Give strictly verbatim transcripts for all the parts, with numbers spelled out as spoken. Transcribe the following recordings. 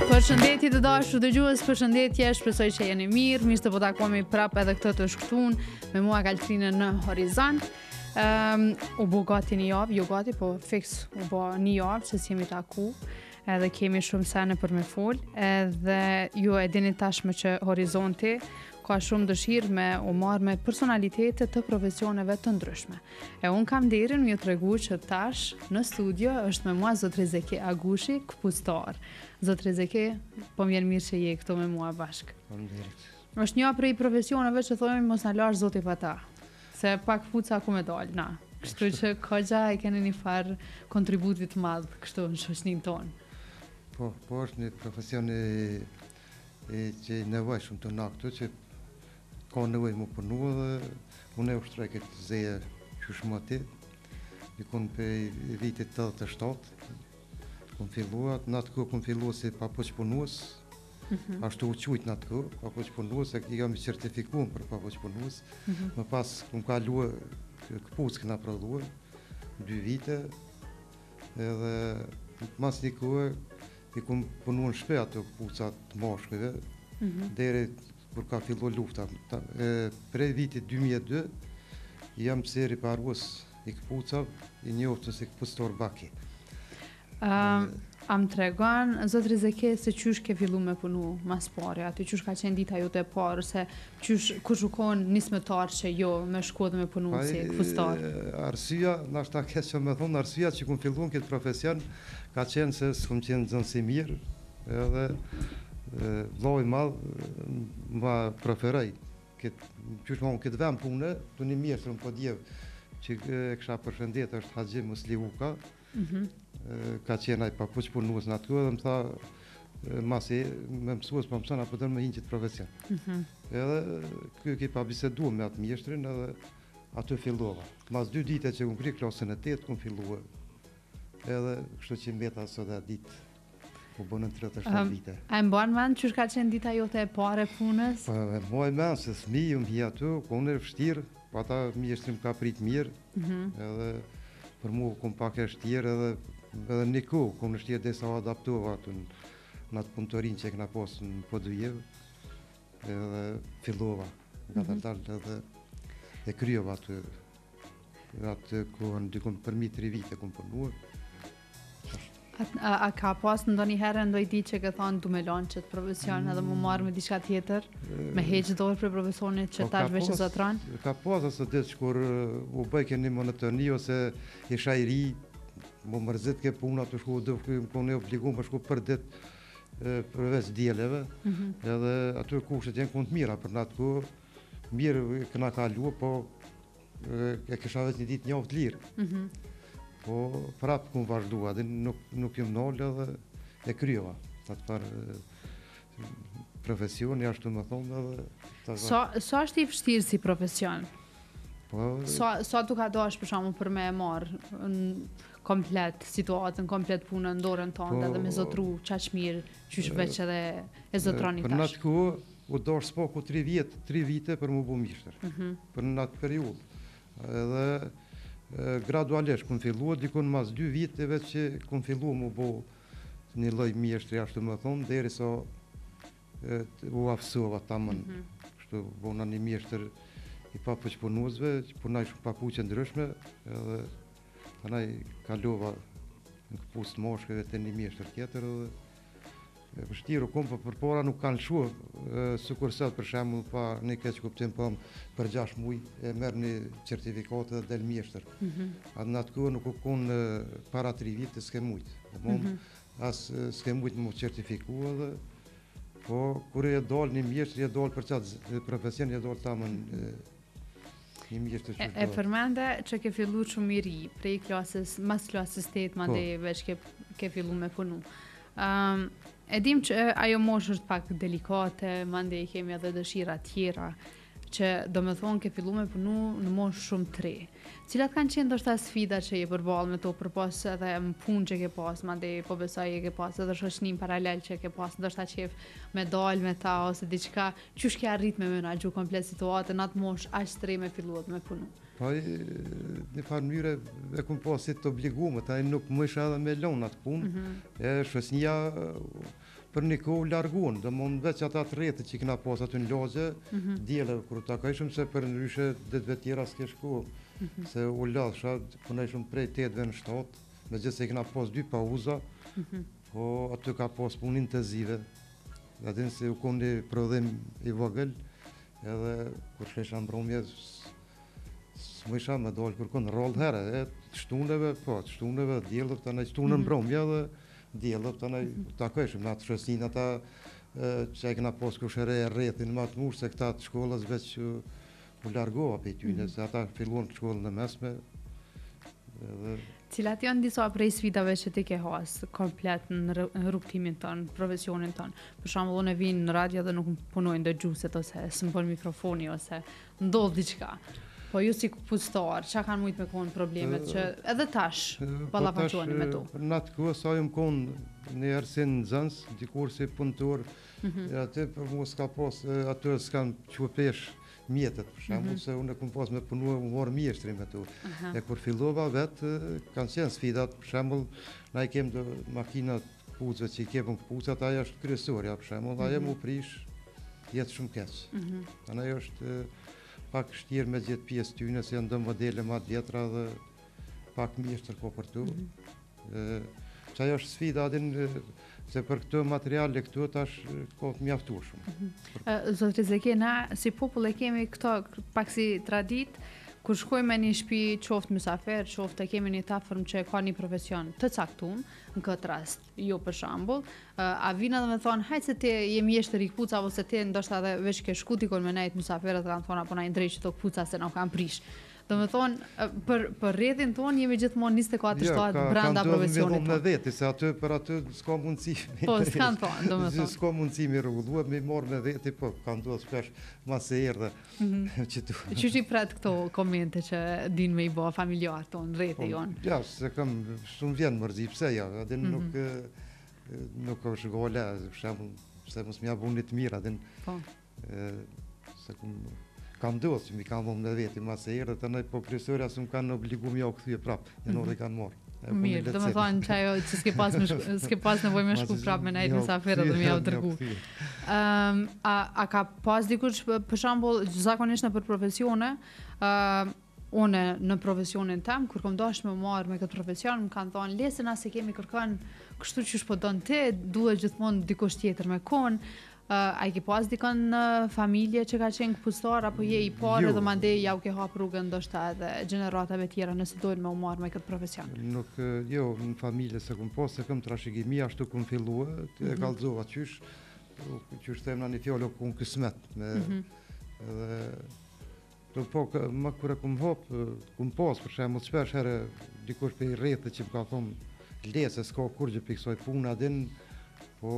Përshëndetje të dashur dëgjues, përshëndetje, shpresoj që jeni mirë. Mirë të po takohemi prapë edhe këtë të shkëtun me mua Kaltrinë në Horizont. Um, u bo gati një javë, jo gati, po fix u bo një javë që s'jemi taku, edhe kemi shumë sene për me fol, edhe ju e dini tashme që Horizonti ka shumë dëshirë me u marrë me personalitete të profesioneve të ndryshme. E unë kam derin më ju tregu që tash në studio është me mua Zotri Zeki Agushi, këpuctar. Zotri Zeki, po më vjen mirë që je këtu me mua bashkë. Është një prej profesioneve që thojmë mos na lash Zoti pa ta. Se pak fuca ku me dalë, na. Kështu që kogja e keni një farë kontributit madh kështu në shoqërinë tonë. Po, po është një profesion e, e që nevojshëm të na këtu që ka nevojë më punu dhe unë e ushtroj këtë zeje që shumë ati. Dikon për vitit tetëdhjetë e shtatë, kom filluar, në atë kohë kom filluar si papuç punues, mm-hmm. ashtu u qujt në atë kohë, papuç punues, e jam i certifikuar për papuç punues. Mm-hmm. Më pas kom kaluar këpucë këna prodhuar, dy vite, edhe mas një kohë i kom punuar në shpe ato këpucat të moshkëve, mm-hmm. deri kur ka filluar lufta. E, prej vitit dy mijë e dy jam seri parues i këpucave, i njoftën si këpuctar Baki. Um, am tregon Zotri Zeki se qysh ke fillu me punu mas pare, aty qysh ka qenë dita jote e parë, se qysh kush u kon nismetar që jo me shku dhe me punu pa, si këpuctar? Arsyeja, nashta keq që me thonë, arsyeja që kum filluar këtë profesion ka qenë se s'kum qenë nxënës i mirë, edhe vllai i madh ma preferoi këtë qysh më këtë vend pune, të një mirë shumë po djev që e kisha përshëndet është Haxhi Musliuka. Mm-hmm. Ka qenë ai papuç punues në atë kohë dhe më tha masi me mësues po mëson apo do më hinë këtë profesion. Mm-hmm. Edhe ky ki pa biseduar me atë mjeshtrin edhe aty fillova. Mas dy ditë që unë kri klasën e tetë kum filluar. Edhe kështu që mbeta sot atë ditë. U bënën tridhjetë e shtatë um, vite. A e mban mend çysh ka qenë dita jote e parë e punës? Po e mbaj mend se fëmijë um hi aty, ku unë vështirë, po ata mjeshtrim ka prit mirë. Mm-hmm. Edhe për mua kom pak e vështirë edhe edhe një kohë, kom në shtjerë dhe sa adaptova atë në atë punëtorin që e këna posë në Podujevë, edhe fillova, nga të dalë edhe e kryova atë, atë kohën, dykon përmi tri vite kom përnuar. A, a, a ka pas në do një herë ndoj di që ke thonë du me lanë qëtë profesion edhe më marrë me diçka tjetër, me heqë dorë për profesionit që tash veç e zotran? Ka pas asë ditë që kur u bëjke një monotoni ose isha i ri, më mërzit ke puna të shku dhe më kone obligum për shku për ditë përveç djeleve, mm-hmm. edhe aty kushtet jenë kënë të mira për në atë ku mirë këna kalua, po e kisha veç një ditë një oftë lirë. Mm-hmm. Po prapë kënë vazhdua, dhe nuk, nuk jëm nëllë edhe e kryova atë par profesion, jashtu më thonë edhe... Sa so, so është i vështirë si profesion? Po... Sa so, so tu ka dosh për shamu për me e marë në komplet situatën, komplet punën, dorën tonë, po, dhe me zotru qaq mirë, qysh veç edhe e zotroni tash. Për në atë kohë, u dosh s'po tri vjetë, tri vite për mu bu mishtër, mm-hmm. për në atë periudë. Edhe e, gradualisht këm filluar, dikon mas dy viteve që këm filluar mu bu një lloj mishtër, ashtu më thonë, deri sa e, u afsova tamën, mm-hmm. kështu bona një mishtër i papuç punuesve, që punaj shumë papuqe ndryshme, edhe anaj kalova në këpucë moshkëve të një mjeshtër tjetër dhe vështirë u kom, për për para nuk kanë shua, së kurset për shemull pa një keq kuptim po për gjashtë muj e merë një certifikate dhe del mjeshtër. Mm-hmm. Atë në atë kohë nuk u konë para tri vite s'ke mujtë. Mm-hmm. Asë s'ke mujtë më certifikua dhe po kur e dalë një mjeshtër, e dalë për qatë profesion, e dalë tamën E, e përmende që ke fillu shumë i ri, prej klasës, mas klasës tetë, ma dhe veç ke, ke fillu me punu. Um, e dim që ajo mosh është pak delikate, ma dhe kemi edhe dëshira tjera, që do me thonë ke fillu me punu në mosh shumë tre. Cilat kanë qenë do shta sfida që je përballë me to për pas edhe më punë që ke pas, ma dhe po besoj e ke pas edhe shoqënim paralel që ke pas, do shta qef me dalë me ta ose diçka, qysh ke arrit me menaxhu komplet situatën atë mosh aq tre me filluat me punu? Po, një farë mënyre e kom pasit të obligume, ta nuk më isha edhe me lonë atë punë, mm-hmm. e shoqënia për një kohë larguan, do mund veç ata të rrethët që kena pas aty në lagje, diellë kur takojshëm se për ndryshe ditëve tjera s'ke shku, se u ladhsha, punojshëm prej tetëve në shtatë, megjithëse se kena pas dy pauza, po aty ka pas punë intenzive. Atë se u kon një prodhim i vogël, edhe kur shesha mbrëmje s'mësha me dalë kërkon rrollë herë, e shtuneve, po, shtuneve, diellëve, tani shtunën mbrëmje dhe diellëve, tani takojshëm në atë shoqësinë ata që e kena pas kushere e rrethin më të mush se këta të shkollës veç u largova pe tyne, se ata filluan shkollën e mesme. Cilat janë disa prej sfidave që ti ke has komplet në rrugtimin tonë, profesionin tonë? Për shembull, unë vin në radio dhe nuk punoj ndëgjuesit ose s'mbën mikrofoni ose ndodh diçka. Po ju si pushtar, çka kanë mujt me kon problemet që edhe tash ballafaqoheni me to? Në atë kohë sa jam kon në arsin nxënës, dikur si punëtor, atë për mua s'ka pas atë s'kan çupesh mjetët, për shembull, se unë kam pas me punu u marr mjeshtri me to. E kur fillova vetë, kanë qenë sfidat, për shembull, na i kem të makinat kputucve që i kepën kputucat, ajo është kryesorja, për shembull, ajo më prish jetë shumë keq. Ana ajo është pak vështirë me gjetë pjesë tyne, se janë do modele më të vjetra dhe pak mjeshtër ko për tu. Që ajo është sfida, adin, se për këtë materiale këtu tash ko të mjaftueshëm. Zotri Zeki, na si popull e kemi këto pak si tradit, kur shkojmë në një shtëpi, qoftë mysafir, qoftë e kemi një tafërm që ka një profesion të caktuar, në këtë rast, jo për shembull, a vina dhe me thonë, hajtë se ti je mjeshtër i kputucave ose ti ndoshta edhe veç ke shku tikon me nejt mysafirët kanë thonë apo na i ndrej këto kputuca se na kanë prish. Do me thonë, për, për rrethin tonë jemi gjithmonë njëzet e katër shtatë brenda profesionit tonë. Me veti, se aty për aty s'ka mundësi. Po, s'kan thonë, do me thonë. S'ka mundësi mi rrugullu, me marrë me veti, po, kanë duhet shpesh mas e erdhe. Që që i pretë këto komente që din me i bo familjarë tonë, rreti jonë? Ja, se kam shumë vjenë mërzi, pse ja, adin nuk nuk është gole, për shemë, se mos m'ja bunit mirë, adin, se kum kam duhet që mi kanë dhëmë në veti mas e erë, të nëjë po kryesorja së më kanë obligu mi au këthyje prapë, e në dhe kanë morë. Mirë, do me thonë që ajo që s'ke pas nevoj me shku prapë me najtë mysafirë dhe mi au dërgu. A ka pas dikush, për shambull, zakonisht në për profesione, une në profesionin tem, kur kom dash me marrë me këtë profesion, më kanë thonë, lesën asë kemi kërkan kështu që shpo donë ti, duhet gjithmonë dikush tjetër me konë. A i ke pas dikon në familje që ka qenë këpustar, apo je i parë dhe mandej ja u ke hapë rrugën ndoshta edhe gjeneratave tjera nëse dojnë me u marrë me këtë profesion? Nuk, jo, në familje se kom pas, se kom trashëgimi, ashtu kom fillua, e kalzova qysh, qysh them në një fjallë kom kësmet, edhe, do po, ma kure kom hapë, kom pas, për shemë, shpesh herë, dikush për i rrethë që më ka thonë lese, s'ka kur gjë për kësoj puna din, po,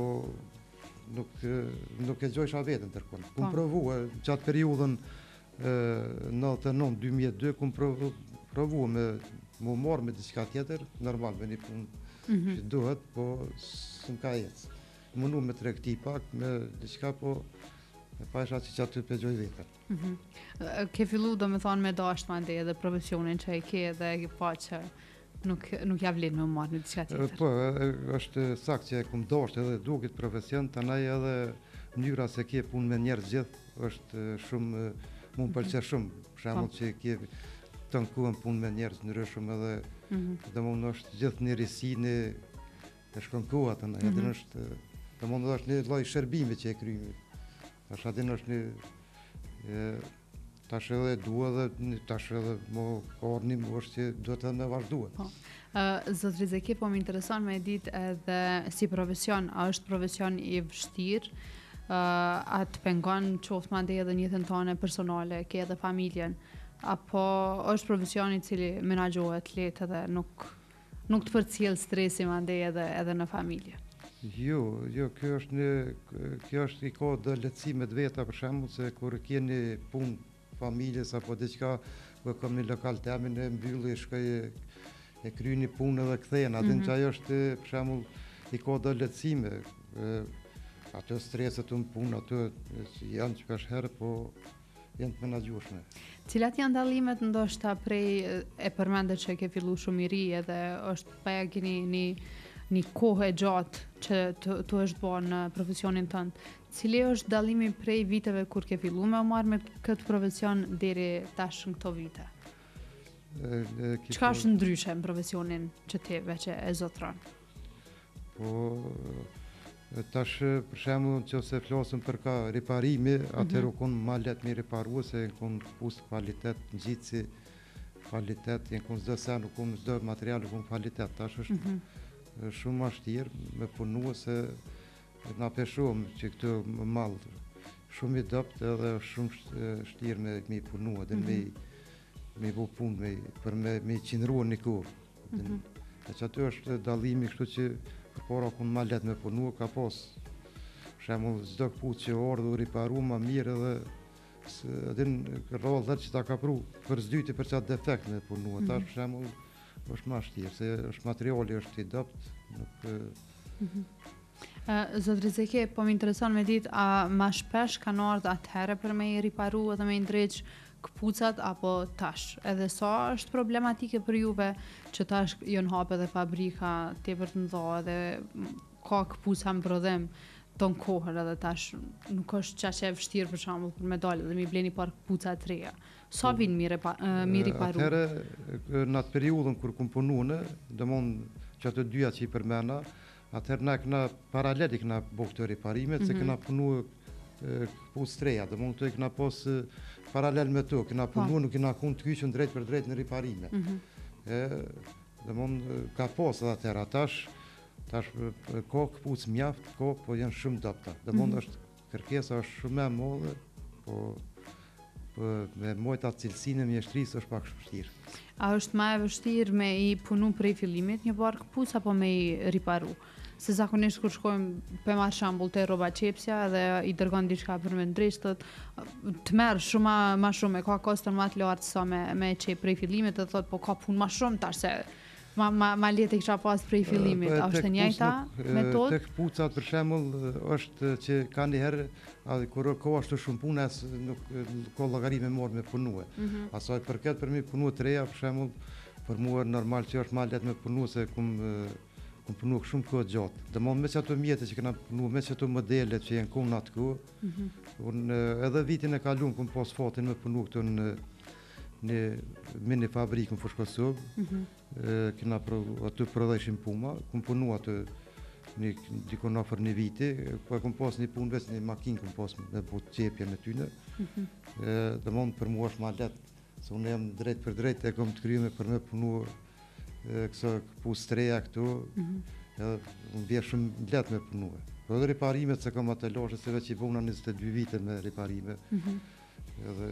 nuk nuk e gjojsha vetën tërkon. Kum provu gjatë periudhën nëntëdhjetë e nëntë dy mijë e dy kum provu provu me mu marrë me diçka tjetër, normal me një punë që duhet, po s'm ka ecë. Mundu me tregti pak me diçka, po e pa isha që që aty pe gjoj vetën. Ke fillu do me thonë me dasht mandej edhe profesionin që e ke dhe e ke pa që Nuk, nuk ja vlen me marrë në diçka tjetër. Po, është sakt që e kum dashur edhe duket profesion, tanaj edhe mënyra se ke punë me njerëz gjithë është shumë, mu më pëlqen shumë, për shembull që ke të nkuën punë me njerëz ndryshëm edhe domthonë është gjithë një risi në e shkonkuat tanaj, edhe është domthonë është një lloj shërbimi që e kryjmë. Tash atë është një tash edhe dua dhe tash edhe më korni më është që duhet edhe me vazhduhet. Po. Zotri Zeki, po më intereson me ditë edhe si profesion, a është profesion i vështirë, a të pengon qoftë mandej edhe njëtën tone personale, ke edhe familjen, apo është profesion i cili menaxhohet lehtë edhe nuk nuk të përcjell stresi mandej edhe edhe në familje? Jo, jo, kjo është një kjo është i ka do lehtësime të veta, për shembull se kur keni punë familjes apo diçka, ku kam një lokal temin e mbylli, shkoj e kryj një punë edhe kthehen, atë që ajo është për shembull i ka do lehtësime, ato streset të punë, ato janë shpesh herë, po janë të menaxhueshme. Cilat janë dallimet ndoshta prej e përmendet që ke filluar shumë i ri edhe është pa keni një një kohë e gjatë që të, të është bërë në profesionin tënd. Cili është dallimi prej viteve kur ke filluar me u marrë me këtë profesion deri tash në këto vite? Çka është ndryshe në profesionin që ti veç e zotron? Po tash për shembull nëse flasim për ka riparimi, mm -hmm. atëherë kon më lehtë me riparuar se kon pus kvalitet ngjitsi, kvalitet, janë kon çdo sa nuk kon çdo material kon kvalitet. Tash është mm -hmm. shumë më vështirë me punu se na peshom që këtu më mall shumë i dopt edhe shumë vështirë me me punu edhe mm -hmm. me me bu punë me për me me qëndruar në kohë. Mm -hmm. Që aty është dallimi, kështu që përpara kun më lehtë me punu, ka pas për shembull çdo kputë që ardhu riparu më mirë edhe edhe në rrollë që ta ka pru për zdyti për çat defekt me punu. Mm -hmm. Tash për shembull është më vështirë se është materiali është i dopt, nuk mm -hmm. Uh, Zotri Zeki, po më intereson me ditë, a ma shpesh kanë ardhur atëherë për me i riparu edhe me i ndreq këpucat apo tash? Edhe sa është problematike për juve që tash janë hap edhe fabrika tepër të mëdha edhe ka këpuca në prodhim ton kohër edhe tash nuk është qaq e vështirë për shembull për me dalë dhe mi bleni par këpuca të reja. Sa vinë mi, repa, uh, mi riparu? Atëherë në atë periudhën kur kum punuar, domthon që ato dyja që i përmenda, atëherë na këna paralel i këna bëu këto riparimet, mm -hmm. se këna punu këpucë të reja, domthon këto i këna pas paralel me to, këna punu, nuk këna kun të kyqën drejt për drejt në riparime. Mm -hmm. E, domthon ka pas edhe atëherë, tash tash ka këpucë mjaft, ka, po janë shumë dopta. Domthon mm -hmm. është kërkesa është shumë e madhe, po po me mojt atë cilësinë e mjeshtrisë është pak vështirë. A është më e vështirë me i punu prej fillimit një barë këpucë apo me i riparu? Se zakonisht kur shkojmë për marrë shembull te rroba qepsja dhe i dërgon diçka për me ndrishtët, të merr shumë më shumë, e ka kostën më të lartë sa me me çep prej fillimit dhe thot po ka punë më shumë tash se ma ma, ma lehtë kisha pas prej fillimit. A është e njëjta metodë? Tek këpucat për shembull është që kanë një herë kur ka ashtu shumë punë nuk ka llogari me marrë me punue. Mm -hmm. Asaj përket për mi punu të reja për shembull për mua normal që është më lehtë me punu se kum kum punu shumë kohë gjatë. Domthon me ato mjete që kena punu, me ato modelet që janë kohë atë kohë. Mm -hmm. Unë edhe vitin e kaluar kum pas fatin me punu këtu në në mini fabrikën në Fushkosov. Mm -hmm. Kena pro, aty prodhojshin puma, kum punu aty një dikon afër një viti, po kum pas një punë vetë një makinë kum pas me but çepje me tyne. Mm -hmm. Domthon për mua është më lehtë se unë jam drejt për drejt e kam të kryme për me punu këso këpucë të reja këtu, mm -hmm. edhe unë bje shumë lehtë me punu. Po edhe riparimet se kam atë lashe, se veç i bëna njëzet e dy vite me riparime, mm -hmm. edhe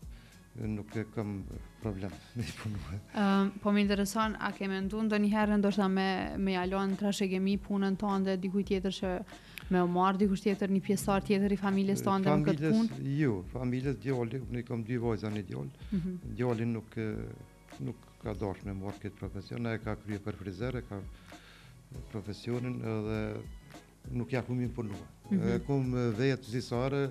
nuk e kam problem me i punu. Uh, po më intereson, a ke mendu ndonjëherë ndoshta me me jalon trashëgimi punën tënde dikujt tjetër që me u marr dikush tjetër, një pjesëtar tjetër i familjes tënde në këtë punë? Jo, familjes djali, unë kam dy vajza në djalë. Mm -hmm. Djali nuk nuk ka dash me marrë këtë profesion, e ka krye për frizer, e ka profesionin edhe nuk ja kumin punua. Mm -hmm. Kum vetë zisare,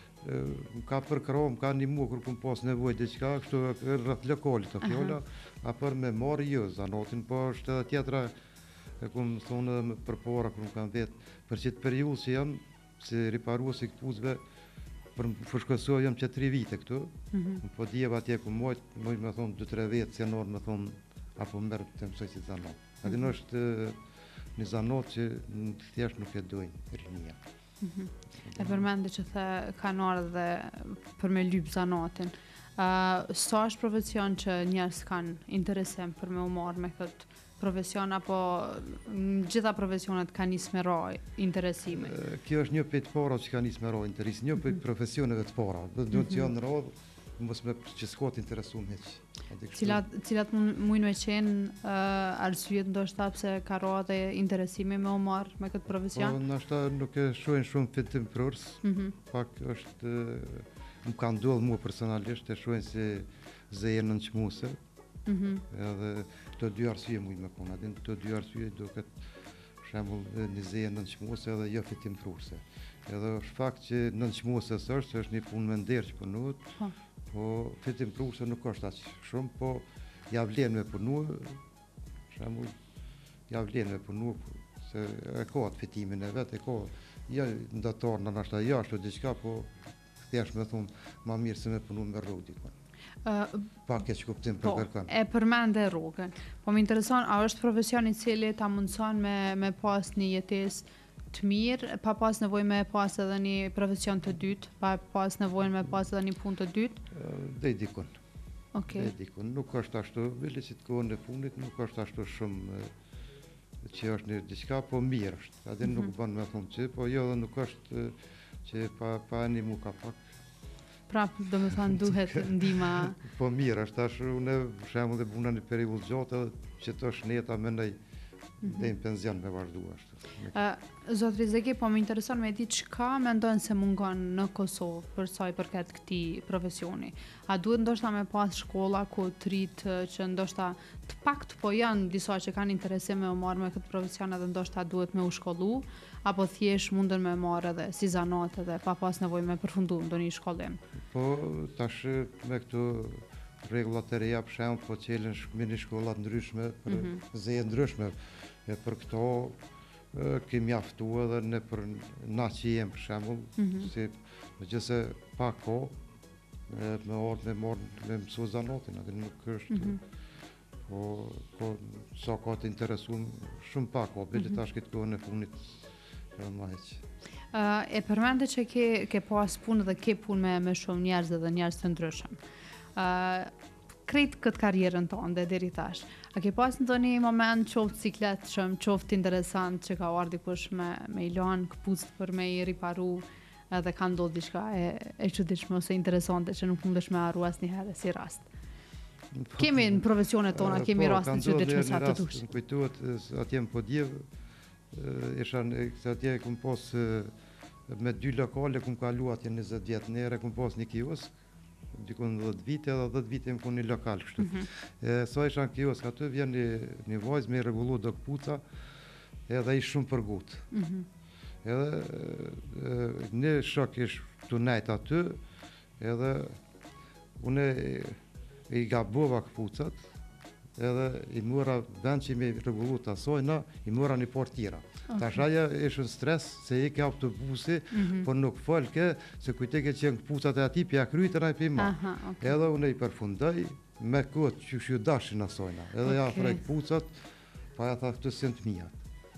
ka përkro, më ka një mua kër kum pas nevoj diqka, kështu rrët lokalit të fjolla, a për me marrë jo zanotin, po është edhe tjetra, e kum thonë për para, kër më kam vetë, për qëtë periull që jam, si riparuas i këpuzve, për Fushkosov jam që tri vite këtu, mm -hmm. po djeva atje ku mojt, mojt me thonë dy tre vetë, si janorë me thonë, apo mërë të mësoj si zanot. Mm -hmm. Adin është një zanot që në thjesht nuk e dojnë rinia. Mm -hmm. E përmende që the kanë ardhur dhe për me lyp zanotin. Uh, sa është profesion që njerëz kanë interesim për me u marrë me këtë profesion, apo në gjitha profesionet ka nis me roj interesimi? Kjo është një për të para që ka nis me roj interesi, një për mm -hmm. profesioneve të para. Dhe mm -hmm. të janë roj, mos me që s'ka të interesu me që. Cilat, cilat mujnë me qenë uh, arsyet ndoshta pse ka roj dhe interesimi me u marrë me këtë profesion? Po, nashta nuk e shohin shumë fitim prurs, mm -hmm. pak është, më ka ndodhur mua personalisht, e shohin si zeje nënçmuese. Mm -hmm. Edhe këto dy arsye mujnë me konë, adin këto dy arsye duket për shembull një zeje nënçmuese edhe jo fitim prurse. Edhe është fakt që nënçmuese është, është një punë me nder që punohet, po, po fitim prurse nuk është aq shumë, po ja vlen me punu, për shembull ja vlen me punu se e ka atë fitimin e vetë, e ka ja ndatar në nashta jashtë o diçka, po thjesht me thonë ma mirë se me punu me rrugë dikon. Uh, Pa keq kuptim për po, kërkan. e përmende rrugën. Po më intereson, a është profesion i cili ta mundson me, me pas një jetesë të mirë, pa pas nevojë me pas edhe një profesion të dytë, pa pas nevojën me pas edhe një punë të dytë? Dhe i dikon. Okej. Dhe i dikon. Nuk është ashtu, vili si të kohën e fundit, nuk është ashtu shumë e, që është një diçka, po mirë është. Adhe nuk bën me thonë që, po jo dhe nuk është e, që pa, pa animu ka pak. Prap, do me thonë duhet ndihma. Po mirë është, tash unë për shembull dhe buna një periudhë gjatë edhe që të shneta mendoj dhe në penzion me vazhdu ashtu. Uh, Zot Rizeki, po më intereson me di çka mendon se mungon në Kosovë për sa i përket këtij profesioni. A duhet ndoshta me pas shkolla ku të rritë që ndoshta të pakt po janë disa që kanë interesim me u marrë me këtë profesion edhe ndoshta duhet me u shkollu, apo thjesht mundën me marrë edhe si zanat edhe pa pas nevojë me përfundu ndonjë shkollim? Po tash me këtu rregullat e reja për shembull po qelen mini shkolla të ndryshme për mm -hmm. zeje ndryshme. E për këto e, kemi mjaftu edhe në për na që jem për shembull, mm -hmm. si megjithëse pa kohë e, me orë me marrë me mësu zanatin, atë nuk është mm -hmm. po po sa ka të interesuar shumë pa kohë, bile mm -hmm. tash këtë kohën e funit e ma heq. Uh, e përmende që ke, ke pas punë dhe ke punë me, me shumë njerëz dhe njerëz të ndryshëm. Uh, krejt këtë karrierën tonë deri tash. A ke pas ndonjë moment qoftë cikletshëm, qoftë interesant që ka ardhur dikush me me i lënë këpucët për me i riparu edhe ka ndodhur diçka e e çuditshme ose interesante që nuk mundesh me harru asnjëherë si rast. Po, kemi në profesionet tona, kemi po, rastin që çuditshme sa të dush. Më kujtohet atje në Podjev, isha atje kum pas me dy lokale kum kalu atje njëzet vjet, ne era kum pas një kiosk, dikon dhjetë vite edhe dhjetë vite më konë një lokal kështu. Mm -hmm. E, sa isha në kiosk aty vjen një, një vajzë me rregullu do këpuca edhe ish shumë përgut. Mm -hmm. Edhe e, një shok ish të nejt aty edhe une i gabova këpucat edhe i mora vend që me rregullu të asojna, i mora një por tjera. Okay. Tash aja ishte në stres se i ke autobusi, mm -hmm. por nuk folke se kujte ke qenë këpucat e ati pja krytër a i pima. Okay. Edhe unë i përfundoj me këtë që shu dashin asojna. Edhe okay. ja frej këpucat, pa ja tha këtë sen të mijat.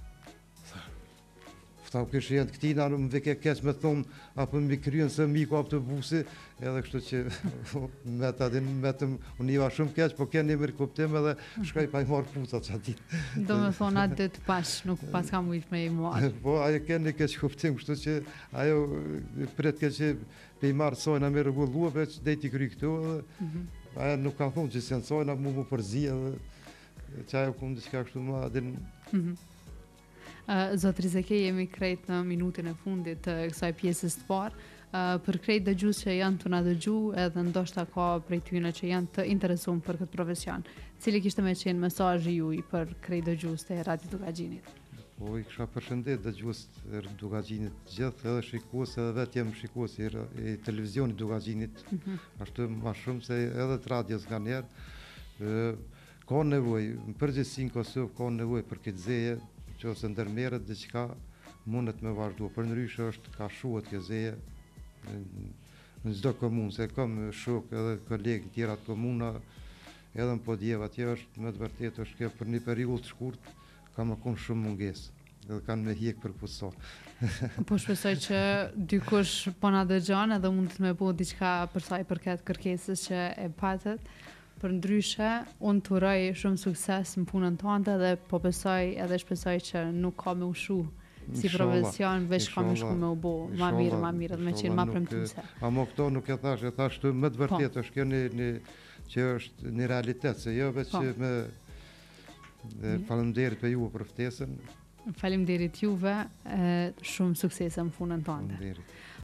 Tha u kështë jenë të këtina, më vike keq me thonë, apo më kryen se miku autobusi, edhe kështu që me të adin, me të unë iva shumë keq, po keni mirë kuptim edhe shkaj pa i marë pucat që atit. Do me thonë atë të pash, nuk pas kam ujtë me i marë. Po, ajo keni keq kuptim, kështu që ajo pret keq që pe i marë sojna me rregullua, veç dhe ti kry këtu, edhe ajo nuk kam thonë që si në sojna mu mu përzi, edhe që ajo kumë diqka kështu ma adin. Uh, Zot Rizeki, jemi krejt në minutin e fundit të kësaj pjesës të parë. Uh, për krejt dëgjues që janë të na dëgju edhe ndoshta ka prej tyre që janë të interesuar për këtë profesion. Cili kishte më qenë mesazhi juaj për krejt dëgjues të Radio Dugaxhinit? Po i kisha përshëndet dëgjues të Dugaxhinit gjithë, edhe shikues, edhe vetë jam shikues i, i televizionit Dugaxhinit, mm -hmm. ashtu më shumë se edhe të radios nga njerë. Ka nevojë, në përgjithësi në Kosovë ka nevojë për këtë zeje, që ose ndërmerët dhe qka mundet me vazhdu. Për ndryshë është ka shuhet kjo zeje në çdo komunë, se kam shok edhe kolegë tjera të komuna, edhe në Podjev atje është me të vërtetë është kjo për një periudhë të shkurt, ka më konë shumë mungesë, edhe kanë me hjek për kusot. Po shpresoj që dikush po na dëgjon edhe mund të me bëu diçka për sa i përket kërkesës që e patët. Për ndryshe, unë të uroj shumë sukses në punën tënde dhe po besoj edhe shpresoj që nuk ka me ushu si profesion, veç ka me shku me u bo ma mirë, ma mirë, dhe me qenë ma premtuese. Amo këto nuk e thash, e thash të më të vërtet, është kjo një, një, që është një realitet, se jo veç që me faleminderit për ju për ftesën. Faleminderit juve, shumë sukses në punën tënde.